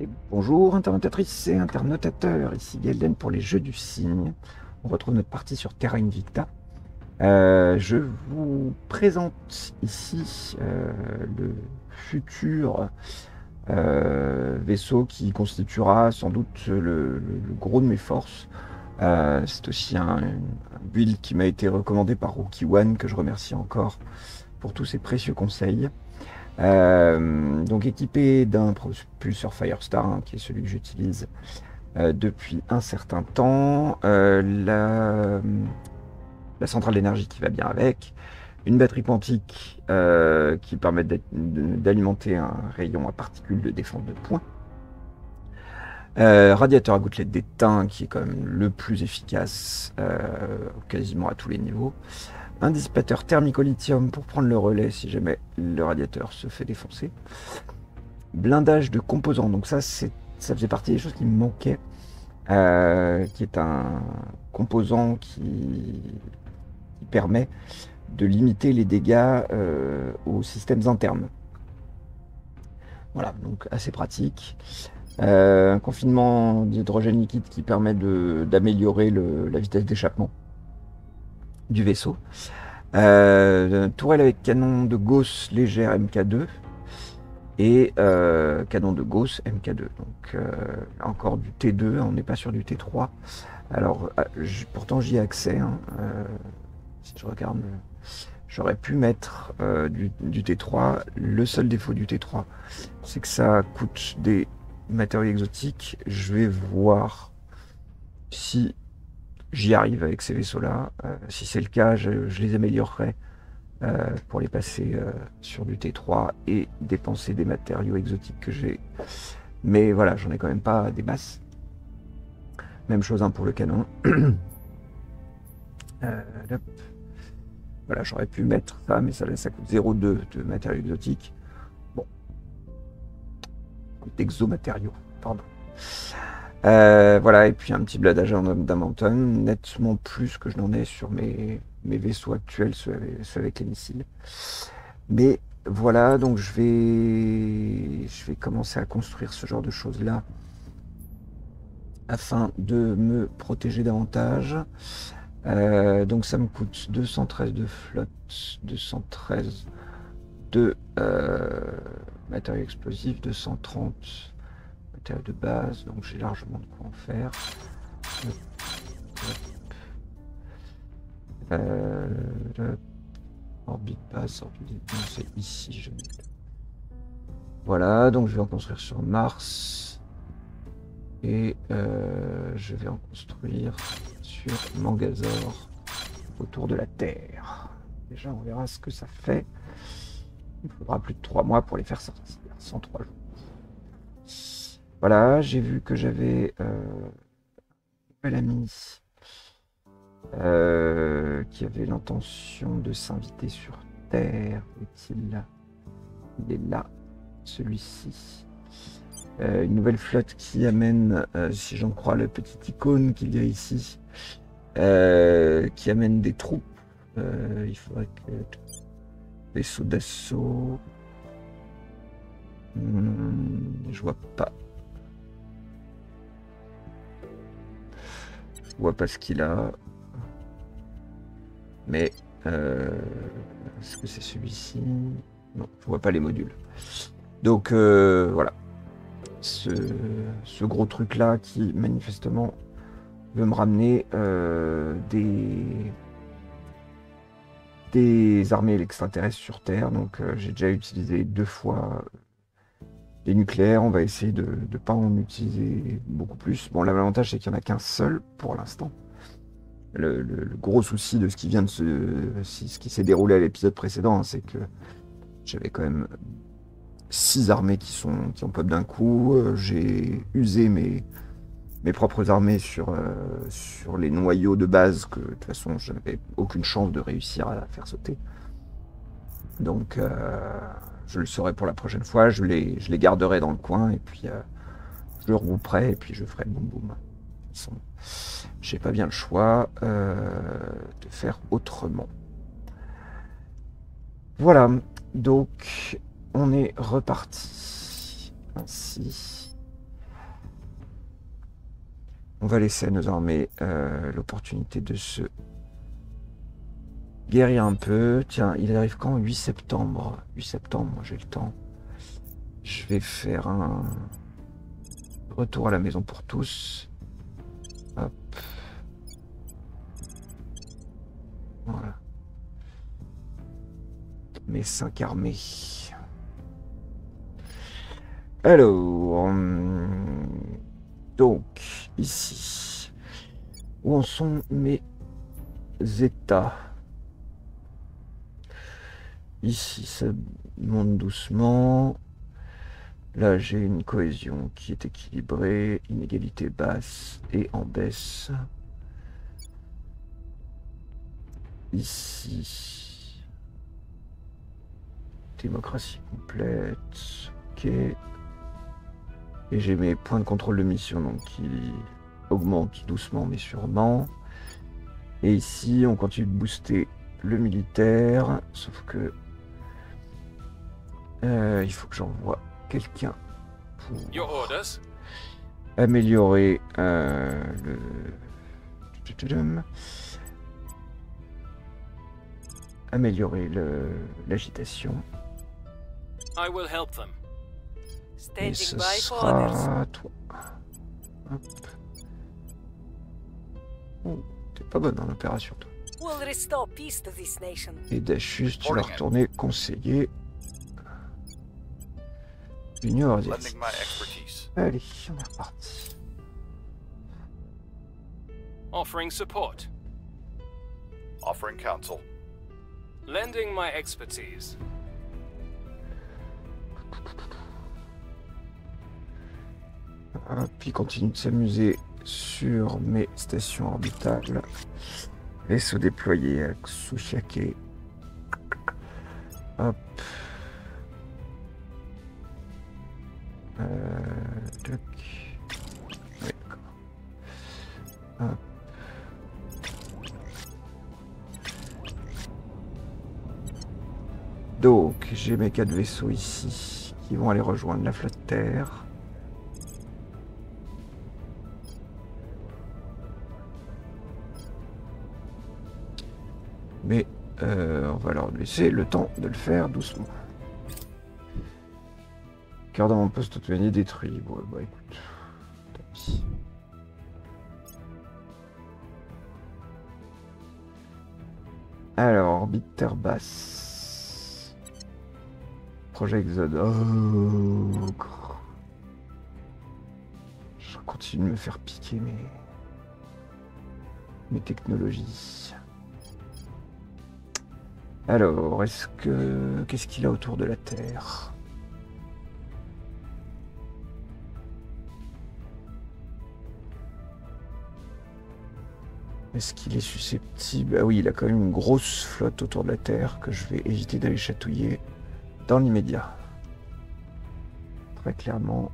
Et bonjour internautatrices et internautateurs, ici Gelden pour les Jeux du Cygne. On retrouve notre partie sur Terra Invicta. Je vous présente ici le futur vaisseau qui constituera sans doute le gros de mes forces. C'est aussi un build qui m'a été recommandé par Rookie One, que je remercie encore pour tous ses précieux conseils. Donc équipé d'un propulseur Firestar, hein, qui est celui que j'utilise depuis un certain temps, la centrale d'énergie qui va bien avec, une batterie quantique qui permet d'alimenter un rayon à particules de défense de points, radiateur à gouttelettes d'étain qui est quand même le plus efficace quasiment à tous les niveaux, un dissipateur thermique au lithium pour prendre le relais si jamais le radiateur se fait défoncer, blindage de composants, donc ça faisait partie des choses qui me manquaient, qui est un composant qui permet de limiter les dégâts aux systèmes internes. Voilà, donc assez pratique. Un confinement d'hydrogène liquide qui permet d'améliorer la vitesse d'échappement du vaisseau. Tourelle avec canon de Gauss légère MK2 et canon de Gauss MK2. Donc encore du T2, on n'est pas sur du T3. Alors pourtant j'y ai accès. Hein. Si je regarde, j'aurais pu mettre du T3. Le seul défaut du T3, c'est que ça coûte des matériaux exotiques. Je vais voir si j'y arrive avec ces vaisseaux-là. Si c'est le cas, je les améliorerai pour les passer sur du T3 et dépenser des matériaux exotiques que j'ai. Mais voilà, j'en ai quand même pas des masses. Même chose hein, pour le canon. Voilà, j'aurais pu mettre ça, mais ça coûte 0,2 de matériaux exotiques. Bon. D'exomatériaux, pardon. Voilà, et puis un petit bladage en Adamanton, nettement plus que je n'en ai sur mes vaisseaux actuels, ceux avec les missiles. Mais voilà, donc je vais commencer à construire ce genre de choses-là afin de me protéger davantage. Donc ça me coûte 213 de flotte, 213 de matériaux explosifs, 230 matériaux de base, donc j'ai largement de quoi en faire. Orbite base, c'est ici. Voilà, donc je vais en construire sur Mars et je vais en construire sur Mangasor autour de la Terre. Déjà, on verra ce que ça fait. Il faudra plus de 3 mois pour les faire sortir, 103 jours. Voilà, j'ai vu que j'avais un nouvel ami qui avait l'intention de s'inviter sur Terre. Où est-il là? Il est là, celui-ci. Une nouvelle flotte qui amène, si j'en crois la petite icône qu'il y a ici, qui amène des troupes. Il faudrait que... Vaisseau d'assaut... je vois pas. Je vois pas ce qu'il a. Mais est-ce que c'est celui-ci? Non, je vois pas les modules. Donc voilà. Ce gros truc là qui manifestement veut me ramener des armées extraterrestres sur Terre. Donc j'ai déjà utilisé 2 fois les nucléaires. On va essayer de ne pas en utiliser beaucoup plus. Bon, l'avantage c'est qu'il n'y en a qu'un seul pour l'instant. Le gros souci de ce qui vient de ce qui s'est déroulé à l'épisode précédent, hein, c'est que j'avais quand même 6 armées qui ont pop d'un coup. J'ai usé mes propres armées sur les noyaux de base que de toute façon je n'avais aucune chance de réussir à faire sauter. Donc je le saurai pour la prochaine fois. Je les garderai dans le coin et puis je le regrouperai et puis je ferai boum boum. De toute façon, j'ai pas bien le choix de faire autrement. Voilà, donc on est reparti ainsi. On va laisser à nos armées l'opportunité de se guérir un peu. Tiens, il arrive quand? 8 septembre. 8 septembre, j'ai le temps. Je vais faire un retour à la maison pour tous. Hop. Voilà. Mes 5 armées. Alors, donc, ici, où en sont mes états? Ici, ça monte doucement. Là, j'ai une cohésion qui est équilibrée, inégalité basse et en baisse. Ici, démocratie complète. Ok. Et j'ai mes points de contrôle de mission donc qui augmentent doucement mais sûrement. Et ici, on continue de booster le militaire, sauf que il faut que j'envoie quelqu'un pour améliorer l'agitation. Et ce sera toi. Hop. Oh, t'es pas bonne en opération, toi. Et Dachus, tu vas retourner conseiller l'Union asiatique. Allez, on est reparti. Offering support. Offering counsel. Lending my expertise. Puis continue de s'amuser sur mes stations orbitales. Vaisseau déployé à Tsuchiake. Hop. Tac. Ouais, d'accord. Hop. Donc, j'ai mes 4 vaisseaux ici qui vont aller rejoindre la flotte Terre. Mais on va leur laisser le temps de le faire doucement. Cœur dans mon poste automatiquement détruit. Bon, bah écoute. Tant pis. Alors, orbite terre basse. Projet Exode. Oh, je continue de me faire piquer mes technologies. Alors, qu'est-ce qu'il a autour de la Terre? Est-ce qu'il est susceptible? Ah oui, il a quand même une grosse flotte autour de la Terre que je vais éviter d'aller chatouiller dans l'immédiat. Très clairement.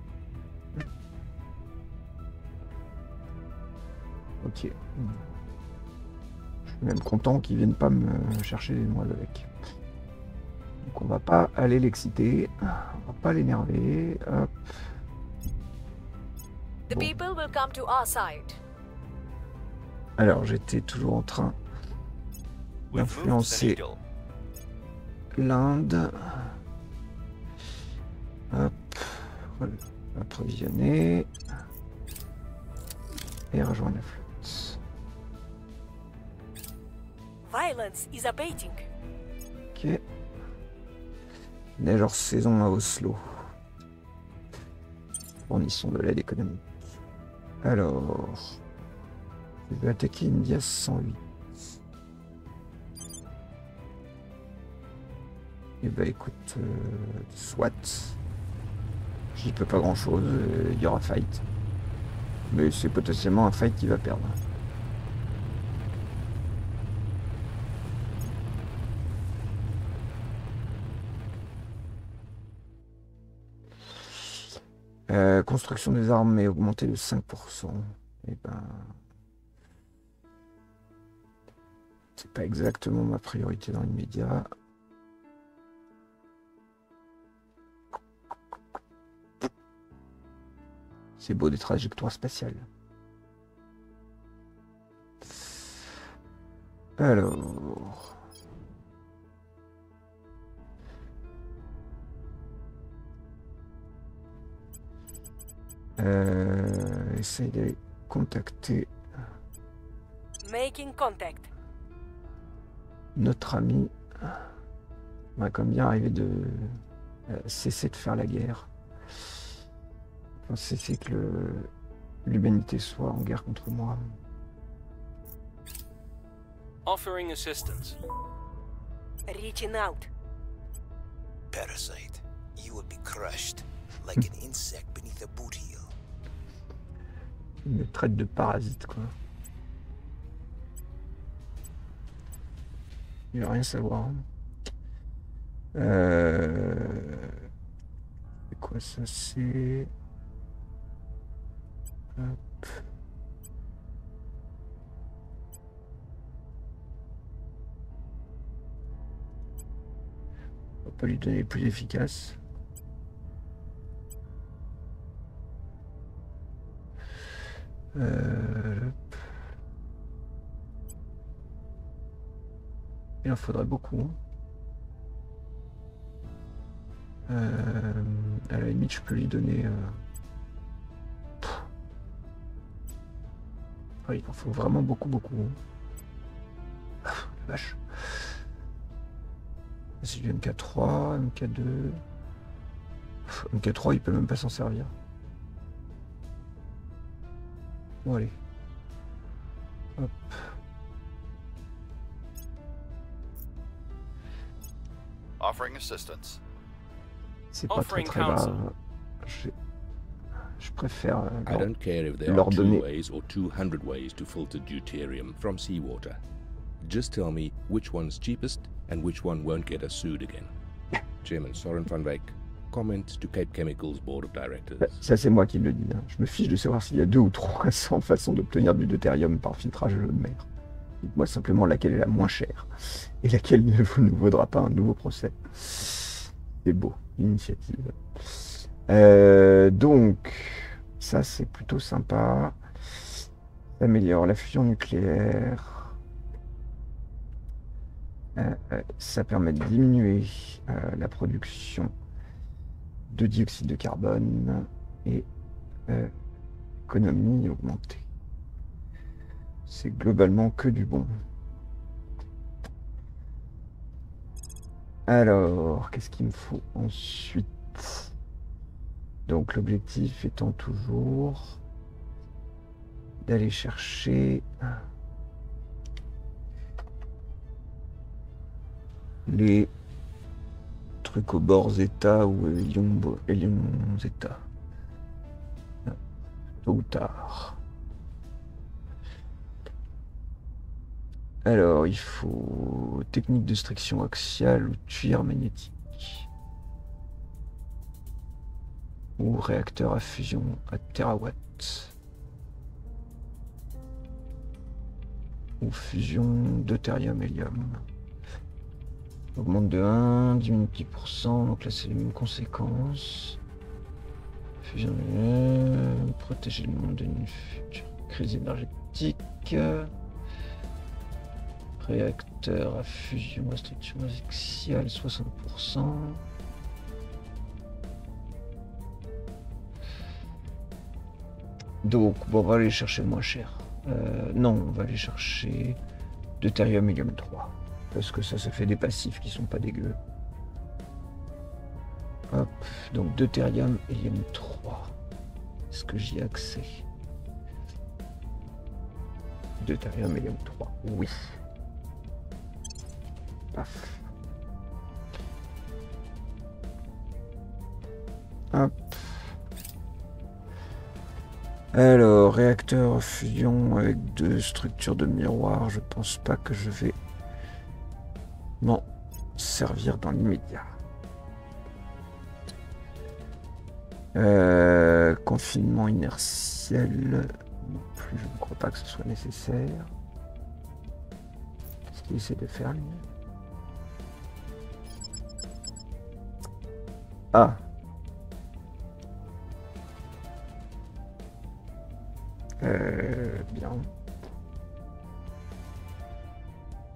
Ok. Je suis même content qu'ils viennent pas me chercher des noix avec. Donc on va pas aller l'exciter. On va pas l'énerver. Hop. The people will come to our side. Alors j'étais toujours en train d'influencer l'Inde. Hop. Approvisionner. Et rejoindre la flotte. Violence is abating. Ok. Neige hors saison à Oslo. Fournissons de l'aide économique. Alors, je vais attaquer India 108. Et bah écoute, soit. J'y peux pas grand chose, il y aura fight. Mais c'est potentiellement un fight qui va perdre. Construction des armées augmentée de 5%. Et ben, c'est pas exactement ma priorité dans l'immédiat. C'est beau des trajectoires spatiales. Alors... essaye d'aller contacter Making contact. notre ami. On va quand même bien arriver de cesser de faire la guerre. Enfin, cesser que l'humanité soit en guerre contre moi. Offering assistance. Reaching out. Parasite, you will be crushed like an insect beneath a boot heel. Il me traite de parasite, quoi. Il veut rien savoir. C'est quoi ça? C'est... Hop. On va pas lui donner les plus efficaces. Hop. Il en faudrait beaucoup. À la limite, je peux lui donner... il en faut vraiment beaucoup. La vache. C'est du MK3, MK2... MK3, il peut même pas s'en servir. Bon, allez. Hop. Offering assistance. C'est pas très Offering grave. counsel. Je préfère I don't care if there leur are 2 donner... ways or 200 ways to filter deuterium from seawater. Just tell me which one's cheapest and which one won't get us sued again. Chairman Soren van Wyk, comment to Cape Chemicals Board of Directors. Ça, c'est moi qui le dis. Hein. Je me fiche de savoir s'il y a 2 ou 300 façons d'obtenir du deutérium par filtrage de l'eau de mer. Dites-moi simplement laquelle est la moins chère et laquelle ne nous vaudra pas un nouveau procès. C'est beau, l'initiative. Donc, ça c'est plutôt sympa. Ça améliore la fusion nucléaire. Ça permet de diminuer la production de dioxyde de carbone et économie augmentée. C'est globalement que du bon. Alors, qu'est-ce qu'il me faut ensuite? Donc l'objectif étant toujours d'aller chercher les trucs au bord Zeta ou Hélion Zeta. Tôt ou tard. Alors, il faut technique de striction axiale ou tuyère magnétique. Ou réacteur à fusion à terawatts. Ou fusion deutérium-hélium. Augmente de 1, diminue de 10%, donc là c'est les mêmes conséquences. Fusion, protéger le monde d'une future crise énergétique. Réacteur à fusion, restriction axiale, 60%. Donc, bon, on va aller chercher le moins cher. Non, on va aller chercher deutérium hélium 3. Parce que ça fait des passifs qui sont pas dégueux. Hop, donc deutérium hélium 3. Est-ce que j'y ai accès? Deutérium hélium 3, oui. Paf. Hop. Alors, réacteur fusion avec 2 structures de miroir, je pense pas que je vais m'en servir dans l'immédiat. Confinement inertiel, non plus, je ne crois pas que ce soit nécessaire. Qu'est-ce qu'il essaie de faire, lui? Ah. Bien.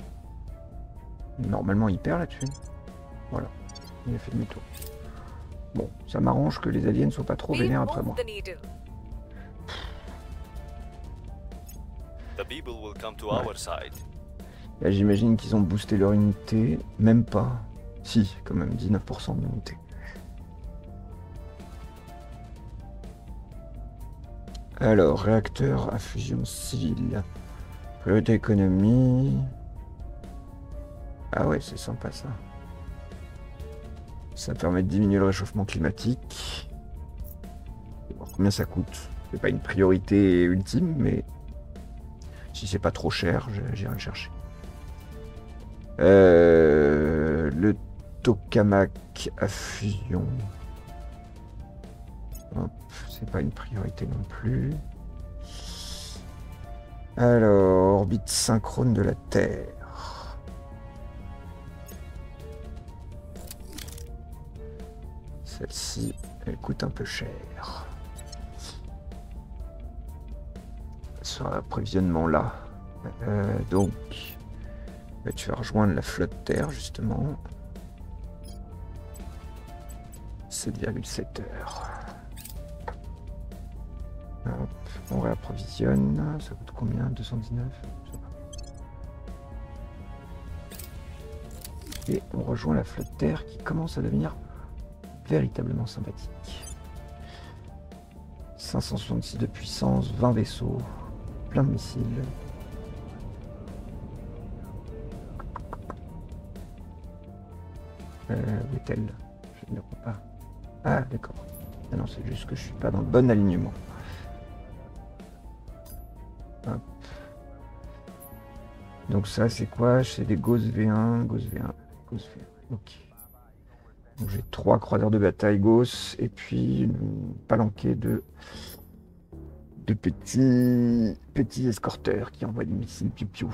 Normalement, il perd là-dessus. Voilà, il a fait demi-tour. Bon, ça m'arrange que les aliens soient pas trop We vénères après move moi. the needle. The people will come to Ouais. our side. Là, j'imagine qu'ils ont boosté leur unité. Même pas. Si, quand même, 19% de unité. Alors, réacteur à fusion civile. Priorité économie. Ah ouais, c'est sympa ça. Ça permet de diminuer le réchauffement climatique. On va voir combien ça coûte. C'est pas une priorité ultime, mais si c'est pas trop cher, j'irai le chercher. Le tokamak à fusion. Hop, c'est pas une priorité non plus. Alors, orbite synchrone de la Terre. Celle-ci, elle coûte un peu cher. Sur l'approvisionnement là. Donc, tu vas rejoindre la flotte Terre justement. 7,7 heures. Hop, on réapprovisionne. Ça coûte combien? 219? Je sais pas. Et on rejoint la flotte Terre qui commence à devenir véritablement sympathique. 566 de puissance, 20 vaisseaux, plein de missiles. Où est-elle? Je ne la vois pas. Ah, d'accord. Ah non, c'est juste que je suis pas dans le bon alignement. Hop. Donc ça, c'est quoi? C'est des Gauss V1, Gauss V1, Gauss V1. Ok. Donc j'ai 3 croiseurs de bataille Gauss et puis une palanquée de petits escorteurs qui envoient des missiles piou-piou.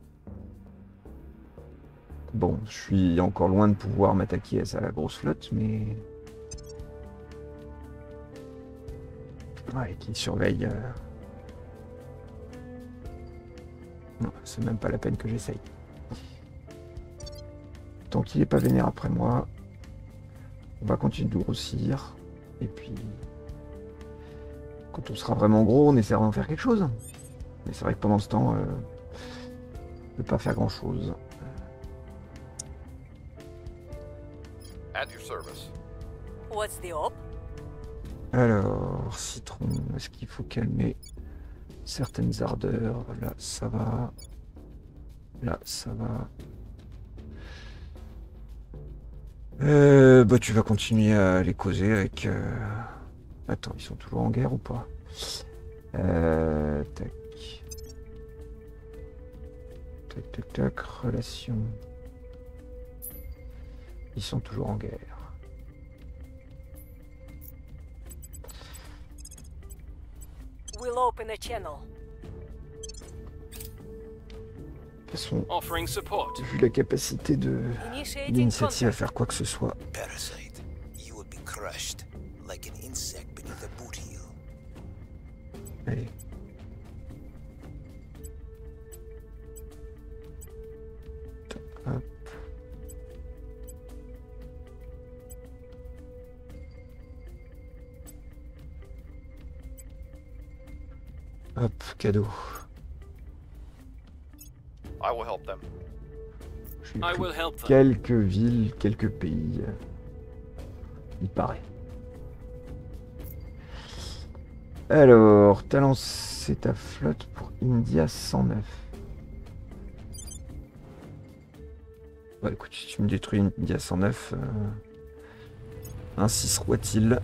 Bon, je suis encore loin de pouvoir m'attaquer à sa grosse flotte, mais... Ouais, qui surveille... Non, c'est même pas la peine que j'essaye. Tant qu'il n'est pas vénère après moi, on va continuer de grossir. Et puis... Quand on sera vraiment gros, on essaiera d'en faire quelque chose. Mais c'est vrai que pendant ce temps, je ne peux pas faire grand-chose. At your service. What's the op? Alors, citron, est-ce qu'il faut calmer certaines ardeurs? Là, ça va. Là, ça va. Bah, tu vas continuer à les causer avec... Attends, ils sont toujours en guerre ou pas? Tac. Tac, tac, tac, relation. Ils sont toujours en guerre. We'll open a channel. De toute façon, Offering support. vu la capacité de Initiating l'initiative à contact. faire quoi que ce soit, Parasite, you will be crushed like an insect beneath a boot heel. allez. Hop. Hop, cadeau. I will help them. J'ai I pris will help them. quelques villes, quelques pays. Il paraît. Alors, t'as lancé ta flotte pour India 109. Bah écoute, si tu me détruis India 109, ainsi soit-il.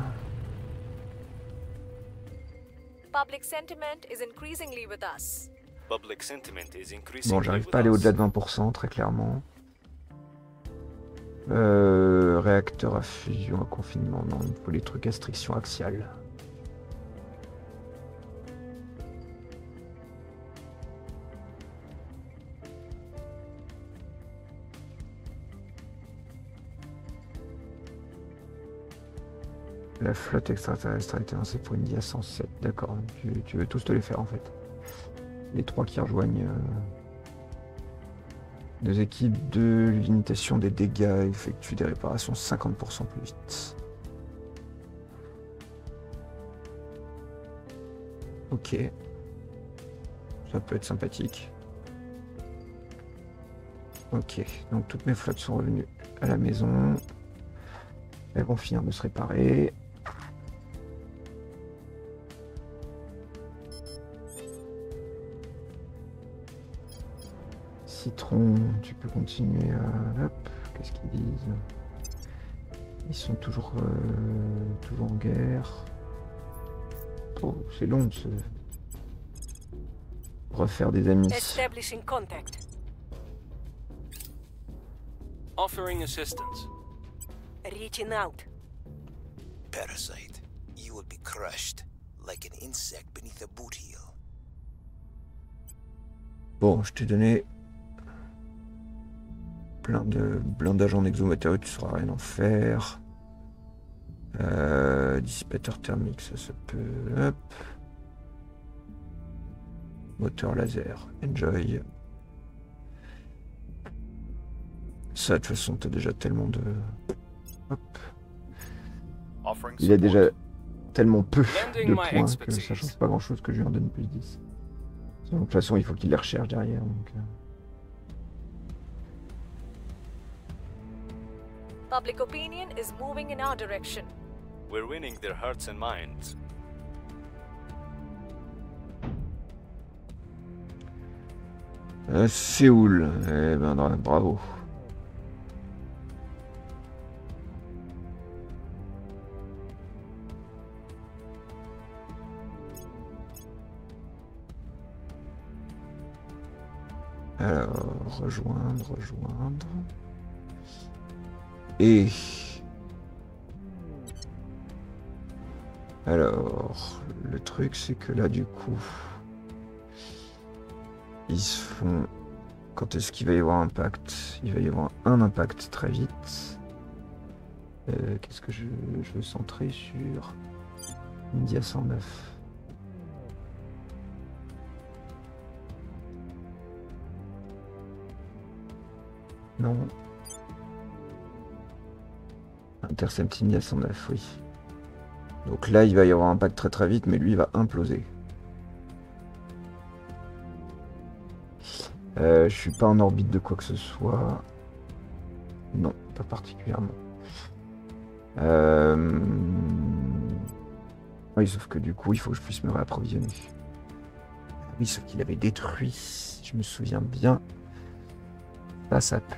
Public sentiment is increasingly with us. Public sentiment is increasing. Bon, j'arrive pas à aller au-delà de 20%, très clairement. Réacteur à fusion, à confinement, non, il faut les trucs à restriction axiale. La flotte extraterrestre a été lancée pour India 107, d'accord, tu veux tous te les faire en fait. Les 3 qui rejoignent Deux équipes de limitation des dégâts effectuent des réparations 50% plus vite. Ok. Ça peut être sympathique. Ok, donc toutes mes flottes sont revenues à la maison. Elles vont finir de se réparer. Citron, tu peux continuer à... Hop, qu'est-ce qu'ils disent? Ils sont toujours en guerre. Oh, c'est long de se refaire des amis. Establishing contact. Offering assistance. Reaching out. Parasite, you will be crushed like an insect beneath a boot heel. Bon, je t'ai donné plein de blindage en exomatériaux, tu sauras rien en faire. Dissipateur thermique, ça peut... Hop. Moteur laser, enjoy. Ça, de toute façon, t'as déjà tellement de... Hop. Offering Il a support. déjà tellement peu Lending de my points que expertise. ça change pas grand chose que je lui en donne plus 10. De toute façon, il faut qu'il les recherche derrière. Donc, Public opinion is moving in our direction. We're winning their hearts and minds. Séoul, eh ben bravo. Alors, rejoindre. Et... Alors, le truc c'est que là du coup, ils se font... Quand est-ce qu'il va y avoir un impact? Il va y avoir un impact très vite. Qu'est-ce que je veux centrer sur India 109. Non. Intercept India 109, oui. Donc là, il va y avoir un impact très très vite, mais lui, il va imploser. Je suis pas en orbite de quoi que ce soit. Non, pas particulièrement. Oui, sauf que du coup, il faut que je puisse me réapprovisionner. Oui, sauf qu'il avait détruit, je me souviens bien. Ça pue.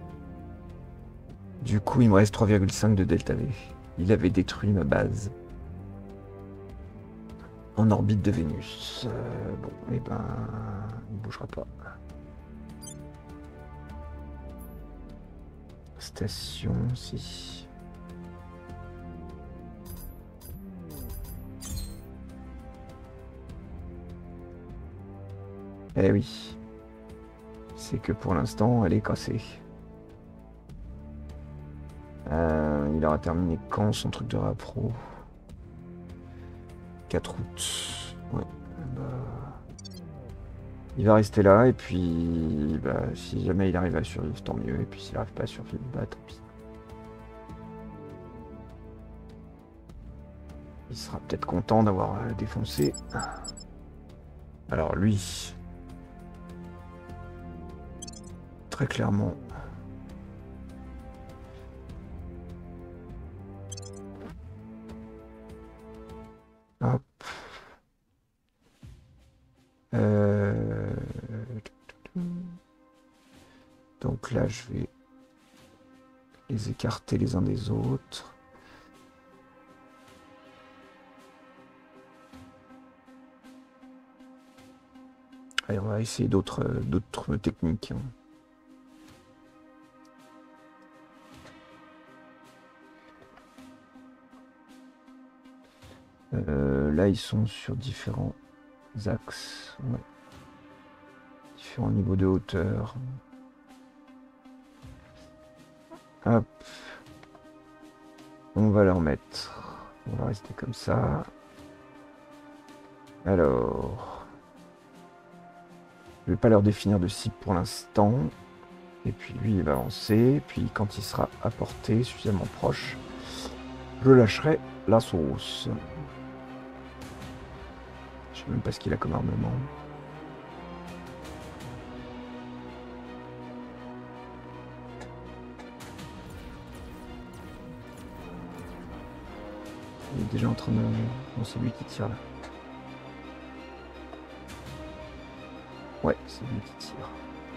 Du coup, il me reste 3,5 de Delta V. Il avait détruit ma base. En orbite de Vénus. Bon, et ben... il bougera pas. Station, si. Eh oui. C'est que pour l'instant, elle est cassée. Il aura terminé quand son truc de Rapro? 4 août. Ouais. Bah... Il va rester là et puis bah, si jamais il arrive à survivre, tant mieux. Et puis s'il n'arrive pas à survivre, bah tant pis. Il sera peut-être content d'avoir défoncé. Alors lui, très clairement, hop. Donc là, je vais les écarter les uns des autres. Allez, on va essayer d'autres techniques. Là, ils sont sur différents axes. Ouais. Différents niveaux de hauteur. Hop. On va leur mettre. On va rester comme ça. Alors. Je vais pas leur définir de cible pour l'instant. Et puis lui, il va avancer. Puis quand il sera à portée, suffisamment proche, je lâcherai la sauce. Je sais même pas ce qu'il a comme armement. Il est déjà en train de... Non, c'est lui qui tire là. Ouais, c'est lui qui tire.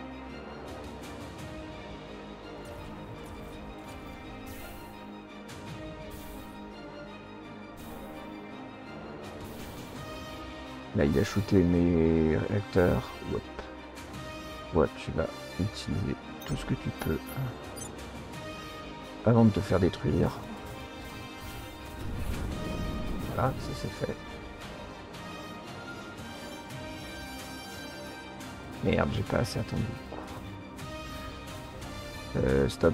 Là, il a shooté mes réacteurs. Hop. Ouais, tu vas utiliser tout ce que tu peux avant de te faire détruire. Voilà, ça c'est fait. Merde, j'ai pas assez attendu. Stop.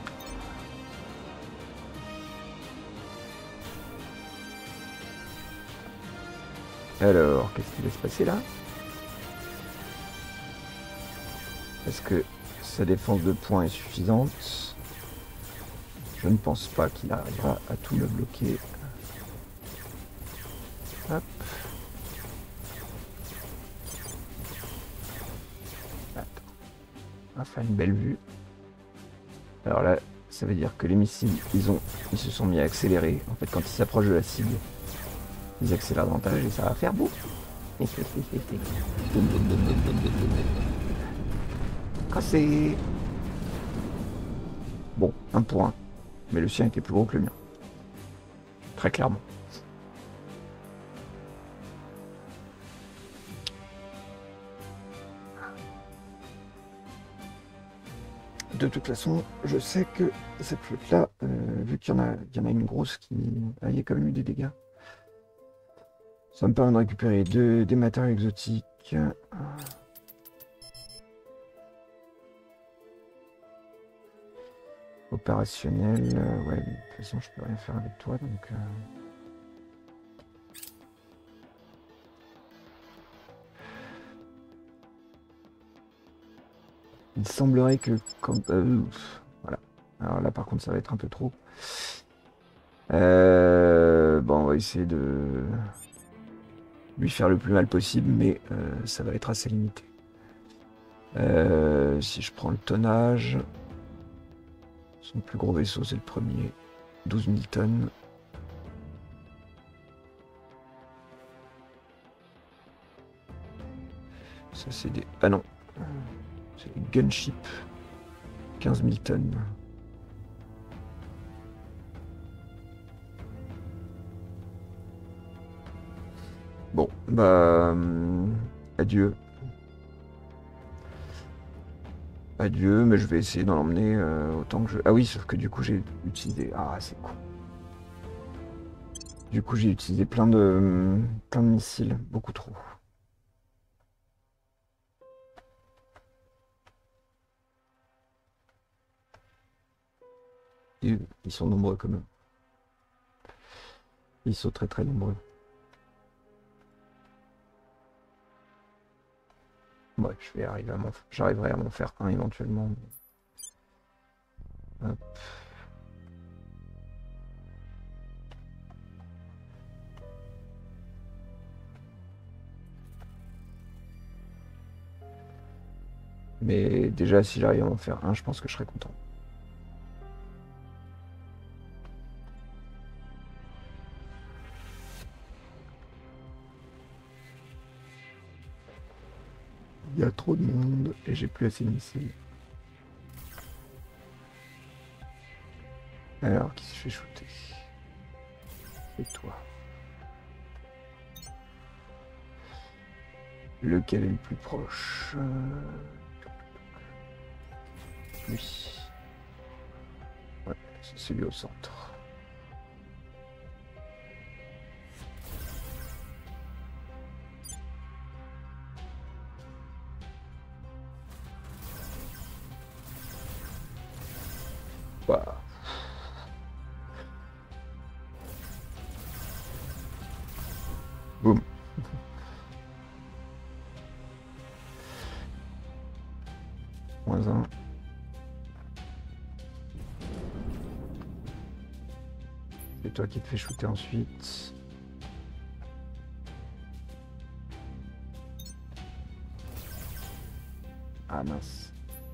Alors, qu'est-ce qui va se passer là? Est-ce que sa défense de points est suffisante? Je ne pense pas qu'il arrivera à tout me bloquer. Hop. Attends. On va faire une belle vue. Alors là, ça veut dire que les missiles, ils se sont mis à accélérer. En fait, quand ils s'approchent de la cible, ils accélèrent davantage et ça va faire beau. Cassé. Bon, 1 pour 1. Mais le sien était plus gros que le mien. Très clairement. De toute façon, je sais que cette flotte-là, vu qu'il y en a une grosse qui... Ah, il y a quand même eu des dégâts. Ça me permet de récupérer des matériaux exotiques. Opérationnel. Ouais, de toute façon, je peux rien faire avec toi, donc... Il semblerait que... voilà. Alors là, par contre, ça va être un peu trop. Bon, on va essayer de... lui faire le plus mal possible, mais ça va être assez limité. Si je prends le tonnage, son plus gros vaisseau c'est le premier, 12 000 tonnes. Ça c'est des... Ah non, c'est des gunships, 15 000 tonnes. Bon, bah... adieu. Adieu, mais je vais essayer d'en emmener autant que je... Ah oui, sauf que du coup j'ai utilisé... Ah, c'est con. Du coup j'ai utilisé plein de missiles, beaucoup trop. Ils sont nombreux quand même. Ils sont très très nombreux. Ouais, je vais arriver j'arriverai à m'en faire un éventuellement. Hop. Mais déjà, si j'arrive à m'en faire un, je pense que je serai content. Il y a trop de monde et j'ai plus assez de missiles. Alors, qui se fait shooter? C'est toi. Lequel est le plus proche? Lui. Ouais, c'est celui au centre. Bah. Boum. -1. toi qui te fais shooter ensuite. Ah mince.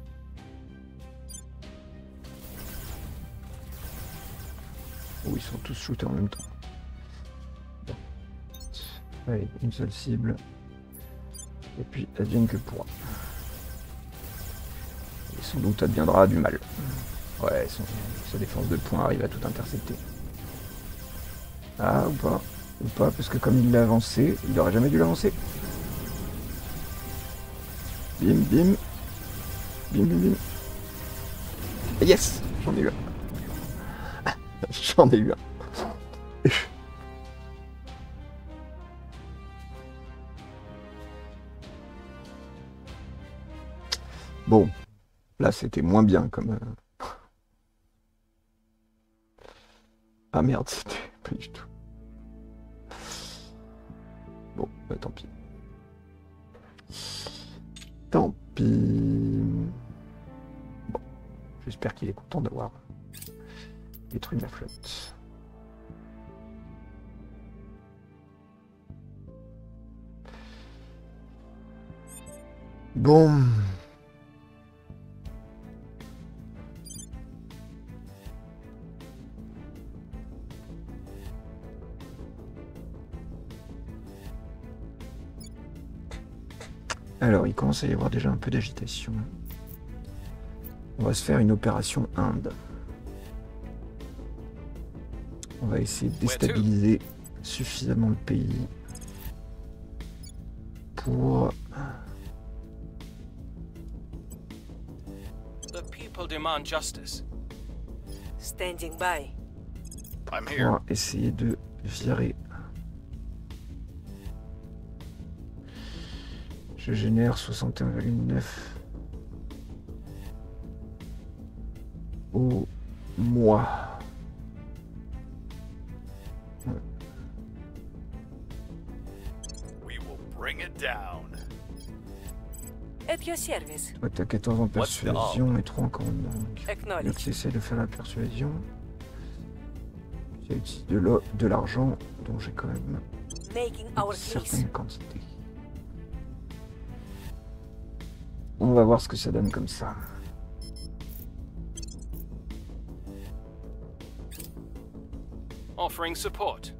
Oh, ils sont tous shootés en même temps. Bon. Allez, une seule cible. Et puis, advienne que pourra. Et sans doute adviendra du mal. Ouais, sa défense de points arrive à tout intercepter. Ah, ou pas. Ou pas, parce que comme il l'a avancé, il aurait jamais dû l'avancer. Bim, bim. Bim, bim, bim. Et yes, j'en ai eu un. J'en ai eu un. Bon, là c'était moins bien comme... Ah merde, c'était pas du tout. Bon, bah, tant pis. Tant pis. Bon, j'espère qu'il est content d'avoir détruit ma flotte. Bon. Alors, il commence à y avoir déjà un peu d'agitation. On va se faire une opération Inde. On va essayer de déstabiliser suffisamment le pays pour... The people demand justice. Standing by. I'm here. pour essayer de virer. Je génère 61,9 au mois. We will bring it down. At your service. Toi, t'as 14 en What's the persuasion et 3 en commandement. Donc, Acknowledge. tu essaies de faire la persuasion. Tu utilises de l'argent dont j'ai quand même Making une our case. certaine quantité. On va voir ce que ça donne comme ça. Offering support.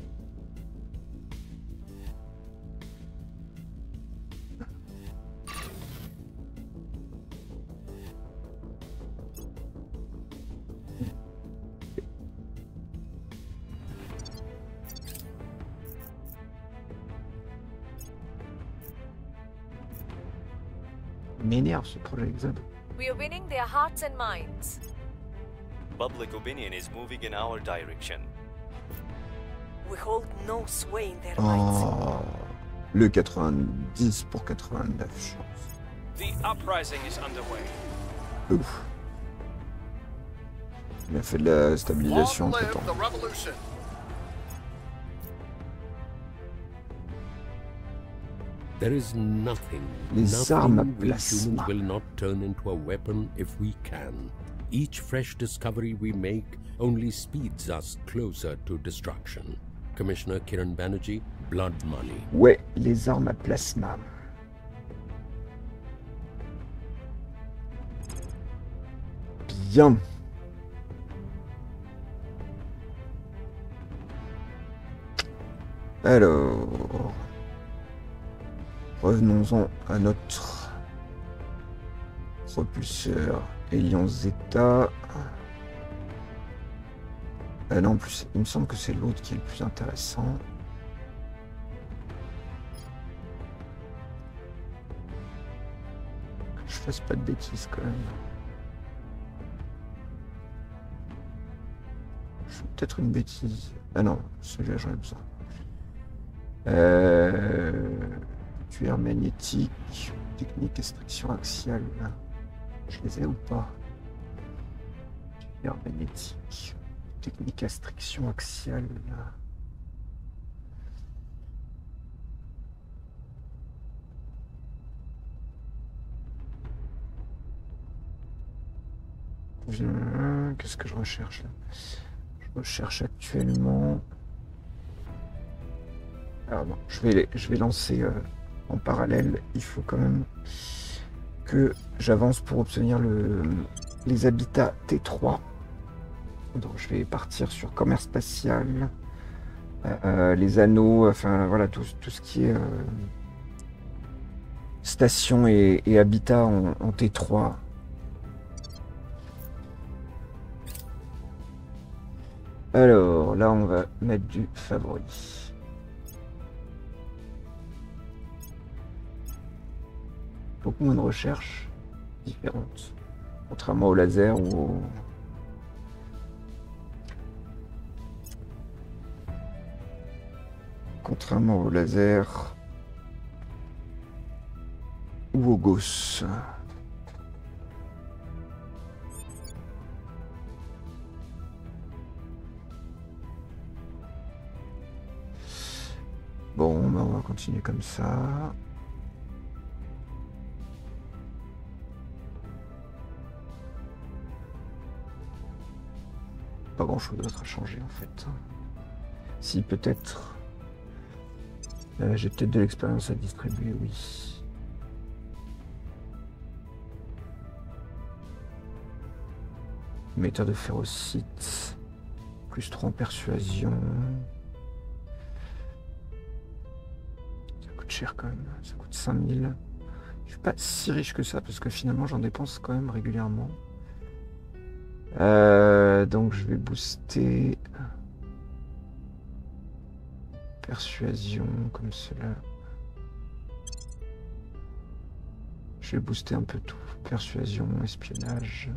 Il m'énerve ce projet Exode. We are winning their hearts and minds. Public opinion is moving in our direction. We hold no sway in their minds. Oh, le 90 pour 89 chance. The uprising is underway. Ouf. Il a fait de la stabilisation Long entre live temps. the revolution. There is nothing, Les armes à nothing we plasma. humans will not turn into a weapon if we can. Each fresh discovery we make only speeds us closer to destruction. Commissioner Kiran Banerjee, Blood Money. Ouais, les armes à plasma. Bien. Alors, revenons-en à notre propulseur Elion Zeta. Non, en plus, il me semble que c'est l'autre qui est le plus intéressant. Que je fasse pas de bêtises quand même. Je fais peut-être une bêtise. Ah non, celui-là j'en ai besoin. Cuir magnétique, technique extraction axiale. Je les ai ou pas? Cuir magnétique, technique extraction axiale. Qu'est-ce que je recherche là? Je recherche actuellement. Alors non, je vais lancer en parallèle. Il faut quand même que j'avance pour obtenir les habitats T3. Donc je vais partir sur commerce spatial, les anneaux, enfin voilà, tout ce qui est station et habitat en T3. Alors là, on va mettre du favori. Beaucoup moins de recherches différentes, contrairement au laser ou au... Contrairement au laser ou au gauss. Bon, ben on va continuer comme ça. Pas grand chose d'autre à changer en fait. Si peut-être... j'ai peut-être de l'expérience à distribuer, oui. Émetteur de ferrocite. Plus 3 en persuasion. Ça coûte cher quand même. Ça coûte 5000. Je suis pas si riche que ça parce que finalement j'en dépense quand même régulièrement. Donc je vais booster persuasion comme cela. Je vais booster un peu tout. Persuasion, espionnage.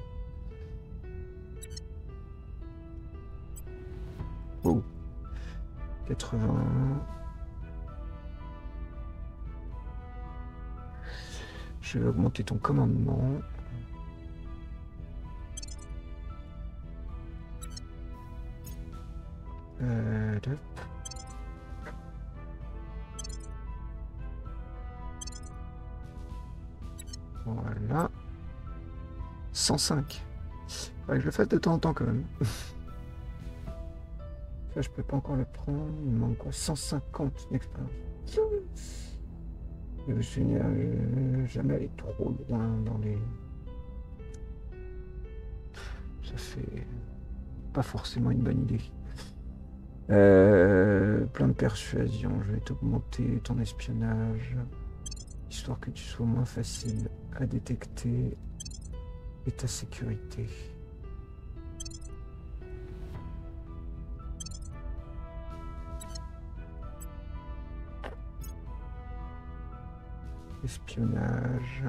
Oh. 81. Je vais augmenter ton commandement. Voilà. 105. Faudrait que je le fasse de temps en temps quand même. Ça, je peux pas encore le prendre. Il me manque quoi? 150 d'expérience. Je me suis jamais allé trop loin dans les... Ça fait pas forcément une bonne idée. Plein de persuasion. Je vais t'augmenter ton espionnage. Histoire que tu sois moins facile à détecter. Et ta sécurité. Espionnage.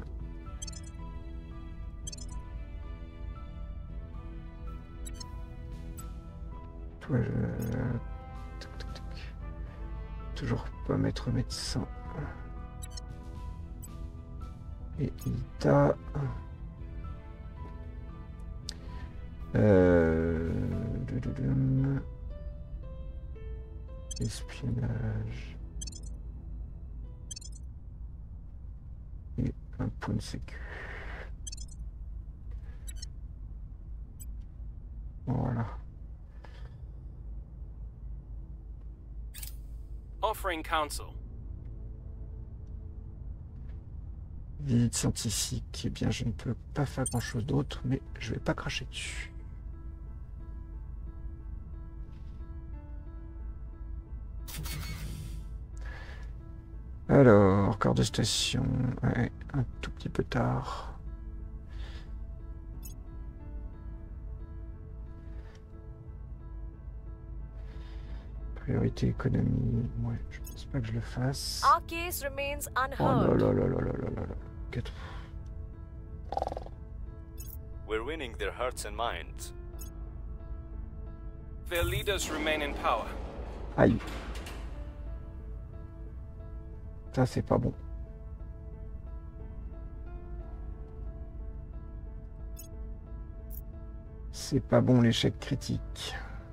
Toi, tac, tac, tac. Toujours pas maître médecin. Et Ita. Espionnage. Et un point de sécu. Voilà. Offering counsel. Visite scientifique. Eh bien, je ne peux pas faire grand chose d'autre, mais je vais pas cracher dessus. Alors, corps de station, ouais, un tout petit peu tard. Priorité économie, ouais, je pense pas que je le fasse. Our case remains Oh là unheard. là là là là là là là. We're winning their hearts and minds. Their leaders remain in power. Aïe. Ça, c'est pas bon. C'est pas bon l'échec critique.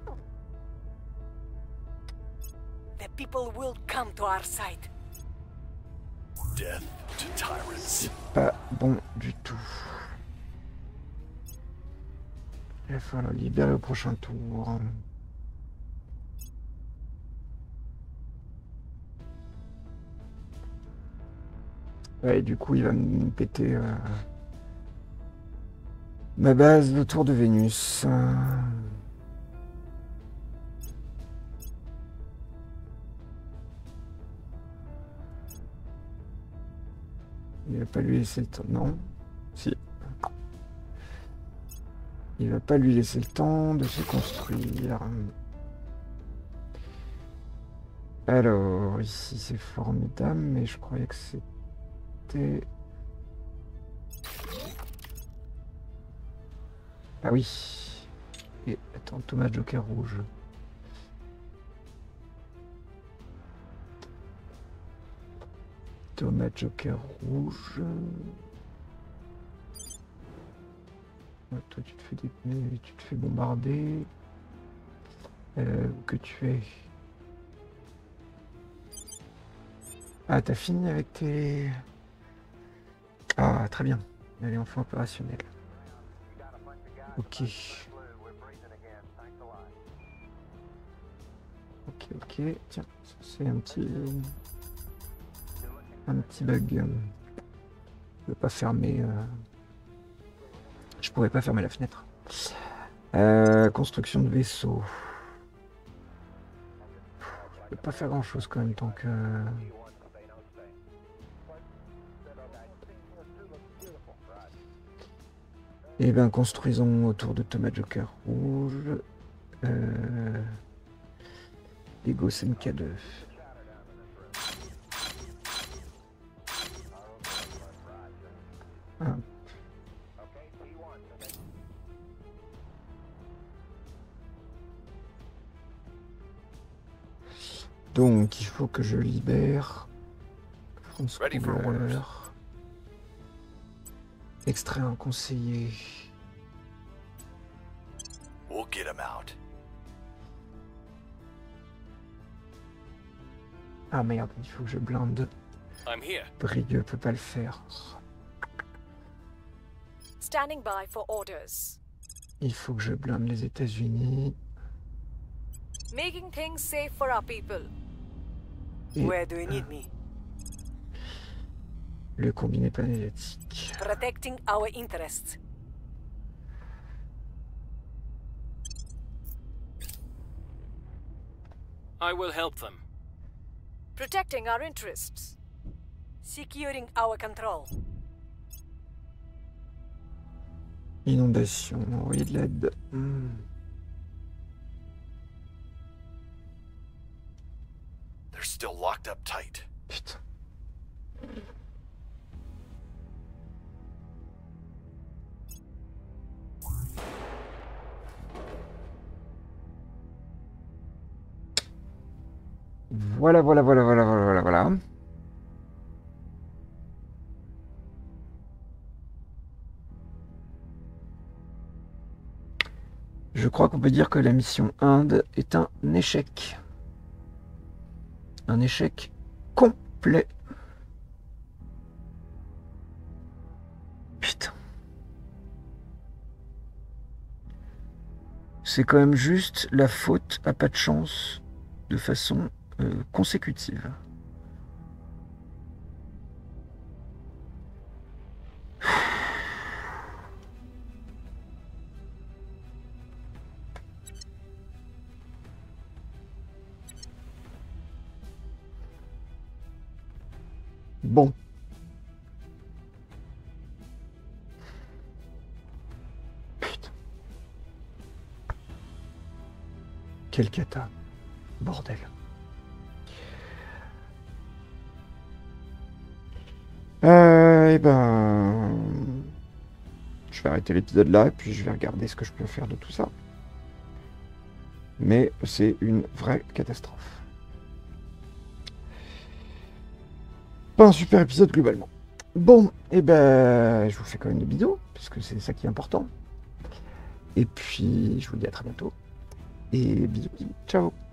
The people will come to our side. Death to tyrants. Pas bon du tout. Il va falloir libérer au prochain tour. Ouais, et du coup, il va me péter ma base autour de Vénus. Il va pas lui laisser le temps. Non. Si. Il va pas lui laisser le temps de se construire. Alors, ici c'est formidable, mais je croyais que c'était... Ah oui. Et attends, Thomas Joker rouge. Thomas Joker rouge. Ouais, toi tu te fais tu te fais bombarder. Où que tu es. Ah, t'as fini avec tes... Ah, très bien. Elle est enfin opérationnelle. Ok. Ok. Tiens, c'est un petit bug. Je peux pas fermer... Je pourrais pas fermer la fenêtre. Construction de vaisseau. Je peux pas faire grand chose quand même tant que... Eh bien, construisons autour de Thomas Joker rouge. Lego SMK2. Ah. Donc, il faut que je libère France Couleur. Extrait un conseiller. We'll get him out. Ah merde, il faut que je blinde. I'm here. Brieux peut pas le faire. Standing by for orders. Il faut que je blinde les États-Unis. Making things safe for our people. Et Where do you need me? le combiné planétique. Protecting our interests. I will help them. Protecting our interests. Securing our control. Inondation, envoyer de l'aide. They're still locked up tight. Putain. Voilà. Je crois qu'on peut dire que la mission Inde est un échec. Un échec complet. Putain. C'est quand même juste la faute à pas de chance de façon consécutive. Bon. Putain. Quelle cata. Bordel. Eh ben... Je vais arrêter l'épisode là, et puis je vais regarder ce que je peux faire de tout ça. Mais c'est une vraie catastrophe. Pas un super épisode globalement. Bon, et ben, je vous fais quand même des bisous, puisque c'est ça qui est important. Et puis, je vous dis à très bientôt. Et bisous, ciao.